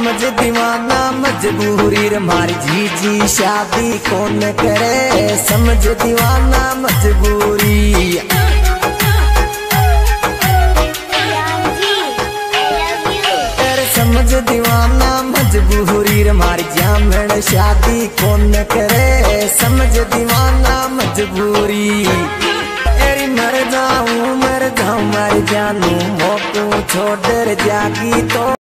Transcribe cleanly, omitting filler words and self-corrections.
समझ दीवाना मजबूरी रे मारी जीजी शादी कौन करे, समझ दीवाना मजबूरी। समझ दीवाना मजबूरी रे मारी जामन शादी कौन करे, समझ दीवाना मजबूरी। एरी मर जाऊं मर जानू मोटू छोड़ जागी तो